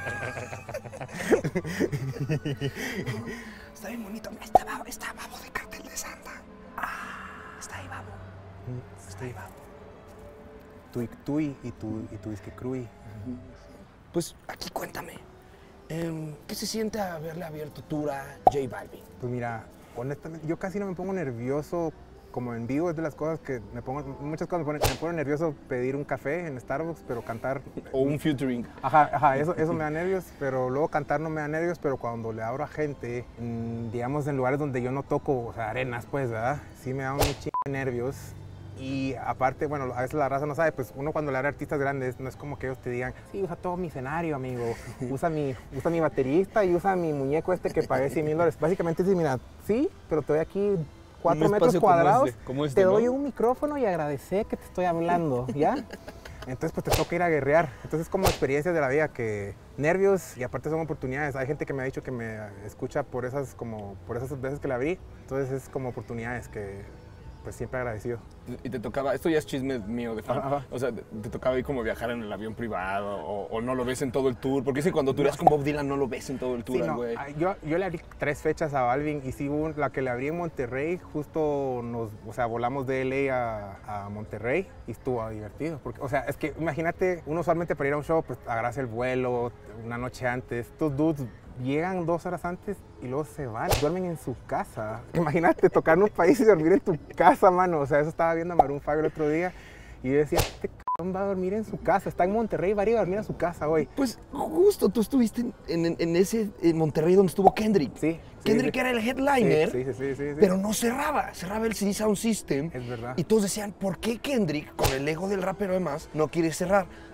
Speaker 1: Está bien bonito. Está babo, está babo de Cartel de Santa. Ah, está ahí babo. Está ahí babo.
Speaker 2: Tú y tú y, y tú y tú es que Crui.
Speaker 1: Pues aquí cuéntame. Eh, ¿Qué se siente haberle abierto tour a J Balvin?
Speaker 2: Pues mira... Honestamente, yo casi no me pongo nervioso como en vivo, es de las cosas que me pongo, muchas cosas me ponen, me pone nervioso pedir un café en Starbucks, pero cantar...
Speaker 1: O un featuring.
Speaker 2: Ajá, ajá, eso, eso me da nervios, pero luego cantar no me da nervios, pero cuando le abro a gente, mmm, digamos en lugares donde yo no toco, o sea, arenas pues, ¿verdad? Sí me da un chingo de nervios. Y aparte, bueno, a veces la raza no sabe, pues uno cuando le abre a artistas grandes, no es como que ellos te digan, sí, usa todo mi escenario, amigo, usa mi, usa mi baterista y usa mi muñeco este que pagué cien mil dólares. Básicamente dice, mira, sí, pero te doy aquí cuatro metros cuadrados, como este, como este, te doy ¿no? un micrófono y agradece que te estoy hablando, ¿ya? Entonces, pues te toca ir a guerrear. Entonces, como experiencias de la vida que nervios y aparte son oportunidades. Hay gente que me ha dicho que me escucha por esas, como, por esas veces que la abrí, entonces es como oportunidades que... pues siempre agradecido.
Speaker 1: Y te tocaba, esto ya es chisme mío de fan, ajá. O sea, te, te tocaba ir como viajar en el avión privado o, o no lo ves en todo el tour, porque es que cuando tú eras con Bob Dylan no lo ves en todo el tour,
Speaker 2: sí, no.
Speaker 1: güey.
Speaker 2: Yo, yo le abrí tres fechas a Balvin y sí, hubo la que le abrí en Monterrey, justo nos, o sea, volamos de L A a, a Monterrey y estuvo divertido, porque, o sea, es que imagínate, uno usualmente para ir a un show, pues agarras el vuelo una noche antes, estos dudes llegan dos horas antes y luego se van, duermen en su casa. Imagínate tocar en un país y dormir en tu casa, mano. O sea, eso estaba viendo a Maroon cinco el otro día y yo decía, este cabrón va a dormir en su casa. Está en Monterrey, va a ir a dormir a su casa hoy.
Speaker 1: Pues justo, tú estuviste en, en, en ese en Monterrey donde estuvo Kendrick.
Speaker 2: Sí.
Speaker 1: Kendrick
Speaker 2: sí,
Speaker 1: era el headliner,
Speaker 2: sí, sí, sí, sí, sí.
Speaker 1: pero no cerraba, cerraba el C D Sound System.
Speaker 2: Es verdad.
Speaker 1: Y todos decían, ¿por qué Kendrick, con el ego del rapero además, no quiere cerrar?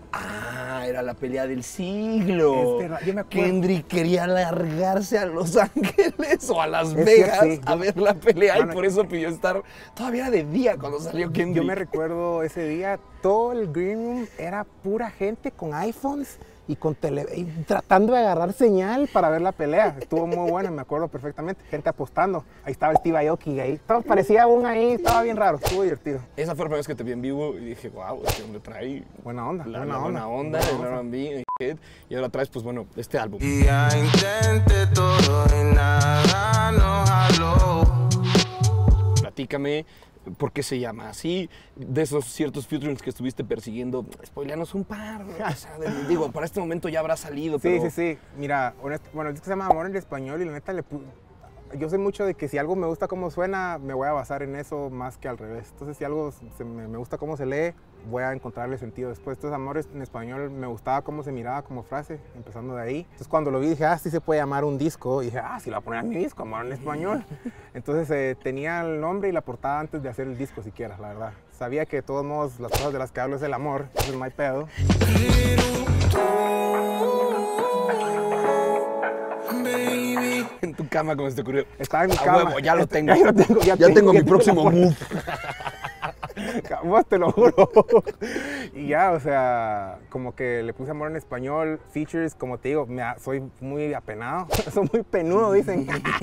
Speaker 1: Ah, era la pelea del siglo.
Speaker 2: Es verdad, yo me acuerdo.
Speaker 1: Kendrick quería largarse a Los Ángeles o a Las
Speaker 2: Es
Speaker 1: Vegas
Speaker 2: cierto, sí.
Speaker 1: a ver la pelea
Speaker 2: Mano,
Speaker 1: y por eso pidió estar todavía de día cuando salió Kendrick.
Speaker 2: Yo me recuerdo ese día, todo el green room era pura gente con iPhones y con tele, y tratando de agarrar señal para ver la pelea. Estuvo muy bueno, me acuerdo perfectamente. Gente apostando. Ahí estaba Steve Aoki, ahí todo parecía un ahí, estaba bien raro, estuvo divertido.
Speaker 1: Esa fue la primera vez que te vi en vivo y dije, wow, este hombre trae
Speaker 2: buena onda,
Speaker 1: la,
Speaker 2: buena,
Speaker 1: la
Speaker 2: onda.
Speaker 1: buena onda, el R and B, y ahora traes, pues bueno, este álbum.
Speaker 5: Y ya intenté todo y nada no jaló.
Speaker 1: Platícame. ¿Por qué se llama así? De esos ciertos featurings que estuviste persiguiendo, spoileanos un par. O sea, de, digo, para este momento ya habrá salido,
Speaker 2: Sí,
Speaker 1: pero...
Speaker 2: sí, sí. Mira, honesto, bueno, el disco se llama Amor en Español y la neta le pu- yo sé mucho de que si algo me gusta cómo suena, me voy a basar en eso más que al revés. Entonces, si algo se me, me gusta cómo se lee, voy a encontrarle sentido después. Entonces, Amor en Español me gustaba cómo se miraba como frase, empezando de ahí. Entonces, cuando lo vi, dije, ah, sí se puede llamar un disco. Y dije, ah, sí lo voy a poner en mi disco, Amor en Español. Entonces, eh, tenía el nombre y la portada antes de hacer el disco siquiera, la verdad. Sabía que de todos modos las cosas de las que hablo es el amor, eso es my pedo.
Speaker 1: En tu cama, como se te ocurrió.
Speaker 2: Estaba en mi
Speaker 1: A
Speaker 2: cama.
Speaker 1: huevo, ya lo tengo.
Speaker 2: Ya lo tengo, ya
Speaker 1: Ya
Speaker 2: tengo,
Speaker 1: tengo mi
Speaker 2: ya
Speaker 1: próximo
Speaker 2: tengo la
Speaker 1: move.
Speaker 2: Vos te lo juro. Y ya, o sea, como que le puse Amor en Español, features, como te digo, me a- soy muy apenado, soy muy penudo, dicen.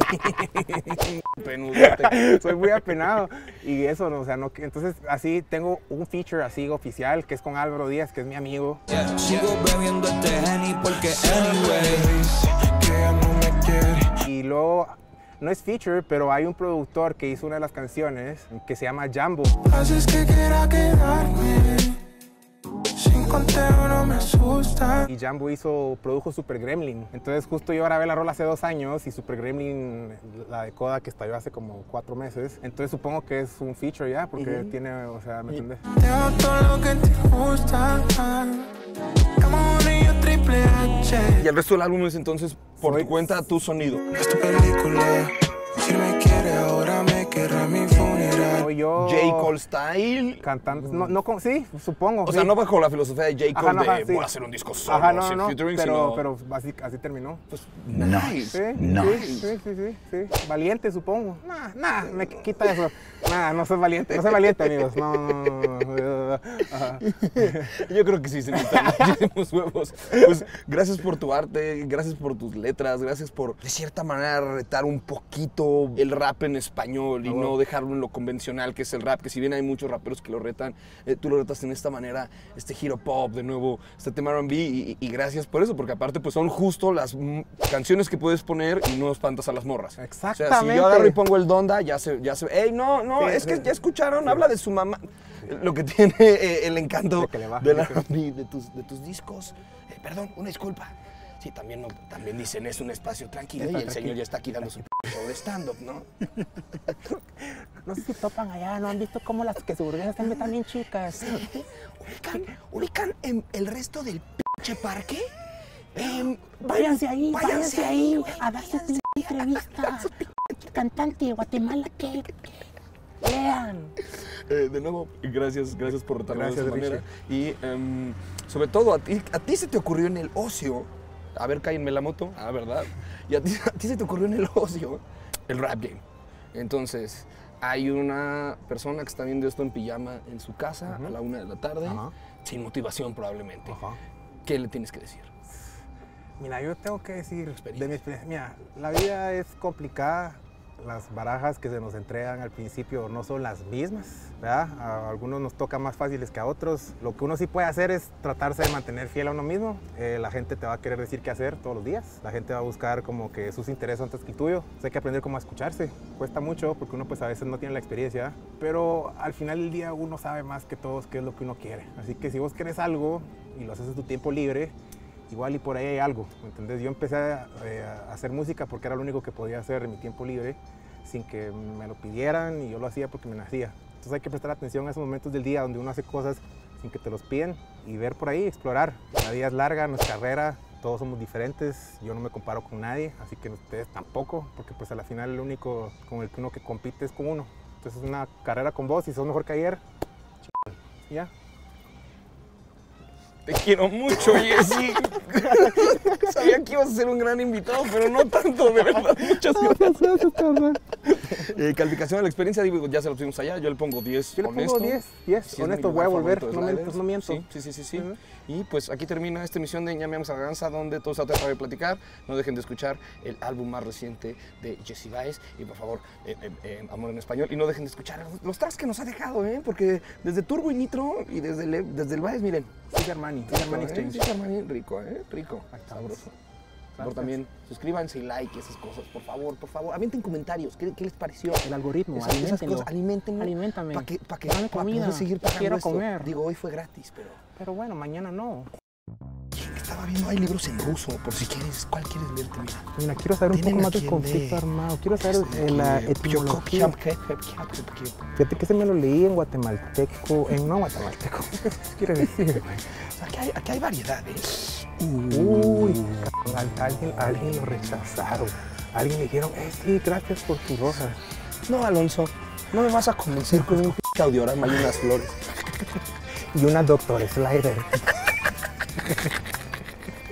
Speaker 1: Penudote.
Speaker 2: Soy muy apenado. Y eso, no, o sea, no, entonces así tengo un feature así oficial, que es con Álvaro Díaz, que es mi amigo.
Speaker 5: Yeah, sigo bebiendo este Henny porque anyways, que ella no me quiere.
Speaker 2: Y luego, no es feature, pero hay un productor que hizo una de las canciones que se llama Jambo.
Speaker 5: Haces que quiera quedarme. Sin conteo no me asusta.
Speaker 2: Y Jambo hizo, produjo Super Gremlin. Entonces justo yo grabé la rola hace dos años y Super Gremlin, la de Coda, que estalló hace como cuatro meses. Entonces supongo que es un feature ya, porque
Speaker 1: Ujú.
Speaker 2: tiene, o sea, ¿me entiendes?
Speaker 5: Te hago todo lo que te gusta. Como un niño triple H.
Speaker 1: Y el resto del álbum es entonces, por
Speaker 2: Soy-
Speaker 1: tu cuenta, tu sonido.
Speaker 5: Esta película, si me quiere ahora me querrá mi funeral.
Speaker 2: Soy yo
Speaker 1: J. Cole Style.
Speaker 2: cantando, no, no, con- sí, supongo.
Speaker 1: O sea,
Speaker 2: sí.
Speaker 1: no bajo la filosofía de J. Cole
Speaker 2: Ajá, no,
Speaker 1: de
Speaker 2: ajá, sí.
Speaker 1: voy a hacer un disco solo,
Speaker 2: Ajá, no,
Speaker 1: sin
Speaker 2: no,
Speaker 1: featuring,
Speaker 2: pero,
Speaker 1: sino...
Speaker 2: pero así, así terminó.
Speaker 1: Pues, nice.
Speaker 2: Sí,
Speaker 1: nice.
Speaker 2: sí, sí, sí, sí, sí. Valiente, supongo. Nah, nah, me quita eso. Nah, no soy valiente, no soy valiente, amigos. No, no, no, no. Ajá.
Speaker 1: Yo creo que sí se necesitan muchísimos huevos. Pues gracias por tu arte, gracias por tus letras, gracias por, de cierta manera, retar un poquito el rap en español y
Speaker 2: Ah,
Speaker 1: no
Speaker 2: bueno.
Speaker 1: dejarlo en lo convencional que es el rap, que si bien hay muchos raperos que lo retan, eh, tú lo retas en esta manera, este giro pop, de nuevo, este tema R and B, y, y gracias por eso, porque aparte pues son justo las mm, canciones que puedes poner y no espantas a las morras. O sea, si
Speaker 2: Exactamente.
Speaker 1: yo agarro y pongo el Donda, ya se, ya se, ey, no, no,
Speaker 2: Sí,
Speaker 1: es que
Speaker 2: sí.
Speaker 1: ya escucharon, habla de su mamá. Lo que tiene eh, el encanto
Speaker 2: De que le baja,
Speaker 1: del
Speaker 2: yo
Speaker 1: R and B, de tus, de tus discos. Eh, perdón, una disculpa. Sí, también, no- también dicen es un espacio tranquilo
Speaker 2: Está
Speaker 1: y el
Speaker 2: tranquilo.
Speaker 1: señor ya está aquí dando su p- show de stand-up, ¿no?
Speaker 2: No sé si topan allá, ¿no han visto cómo las que su burguesas están tan bien chicas?
Speaker 1: ¿Ubican, ubican en el resto del pinche parque? Em,
Speaker 12: Váyanse ahí,
Speaker 1: váyanse
Speaker 12: váyanse
Speaker 1: ahí,
Speaker 12: ahí
Speaker 1: güey,
Speaker 12: a dar su pinche entrevista. Cantante de Guatemala, que lean.
Speaker 1: Eh, de nuevo, gracias, gracias por retarlo de esa
Speaker 2: Gracias,
Speaker 1: manera. Y em, sobre todo, a ti, a ti se te ocurrió en el ocio, a ver, cállenme la moto, ah, ¿verdad? Y a ti, a ti se te ocurrió en el ocio el rap game. Entonces, hay una persona que está viendo esto en pijama en su casa a la una de la tarde,
Speaker 2: Ajá.
Speaker 1: sin motivación probablemente.
Speaker 2: Ajá.
Speaker 1: ¿Qué le tienes que decir?
Speaker 2: Mira, yo tengo que decir
Speaker 1: Experiencia.
Speaker 2: de mi experiencia, mira, la vida es complicada, las barajas que se nos entregan al principio no son las mismas, ¿verdad? A algunos nos toca más fáciles que a otros. Lo que uno sí puede hacer es tratarse de mantener fiel a uno mismo. Eh, la gente te va a querer decir qué hacer todos los días. La gente va a buscar como que sus intereses antes que el tuyo. Entonces hay que aprender cómo a escucharse. Cuesta mucho porque uno pues a veces no tiene la experiencia, pero al final del día uno sabe más que todos qué es lo que uno quiere. Así que si vos querés algo y lo haces en tu tiempo libre, igual y por ahí hay algo, ¿me entendés? Yo empecé a, eh, a hacer música porque era lo único que podía hacer en mi tiempo libre, sin que me lo pidieran, y yo lo hacía porque me nacía. Entonces hay que prestar atención a esos momentos del día donde uno hace cosas sin que te los piden y ver por ahí, explorar. La vida es larga, no es carrera, todos somos diferentes, yo no me comparo con nadie, así que ustedes tampoco, porque pues a la final el único con el que uno que compite es con uno. Entonces es una carrera con vos, y si sos mejor que ayer, chingón, y ya.
Speaker 1: Te quiero mucho, Jessy. Sabía que ibas a ser un gran invitado, pero no tanto, de verdad. Muchas gracias. eh, calificación de la experiencia, digo, ya se lo pusimos allá. Yo le pongo diez.
Speaker 2: Yo le
Speaker 1: honesto.
Speaker 2: pongo diez. diez.
Speaker 1: Sí,
Speaker 2: honesto, voy a volver. No, miento, no miento.
Speaker 1: Sí, sí, sí, sí. sí. Uh-huh. Y pues aquí termina esta emisión de Ñam Ñam Extravaganza, donde todos se trata de platicar. No dejen de escuchar el álbum más reciente de Jessy Baez. Y por favor, eh, eh, eh, Amor en Español. Y no dejen de escuchar los, los tracks que nos ha dejado, ¿eh? Porque desde Turbo y Nitro y desde el, desde el Baez, miren.
Speaker 2: Sigue Armani. Sigue Armani Exchange.
Speaker 1: Sigue Armani, rico, ¿eh? Rico. Sabroso. Por también, suscríbanse y like y esas cosas, por favor, por favor. Avienten comentarios, ¿qué, qué les pareció?
Speaker 2: El algoritmo,
Speaker 1: esas, esas cosas, aliméntenlo.
Speaker 2: Aliméntame.
Speaker 1: Para que, pa que,
Speaker 2: Dame
Speaker 1: pa
Speaker 2: comida.
Speaker 1: poder seguir pagando
Speaker 2: Quiero
Speaker 1: esto.
Speaker 2: comer.
Speaker 1: Digo, hoy fue gratis, pero...
Speaker 2: Pero bueno, mañana no.
Speaker 1: Estaba viendo, hay libros en ruso, por si quieres, ¿cuál quieres leerte? Mira,
Speaker 2: Mira quiero saber un poco más del conflicto armado, quiero saber de la etimología. Fíjate que se me lo leí en guatemalteco, en no guatemalteco, ¿qué quiere decir?
Speaker 1: Aquí hay, aquí hay variedades.
Speaker 2: Uy, a alguien, a alguien lo rechazaron, a alguien le dijeron, eh, sí, gracias por tus rosas.
Speaker 1: No, Alonso, no me vas a convencer con un p*** audiorama y unas flores.
Speaker 2: Y una doctora Slider.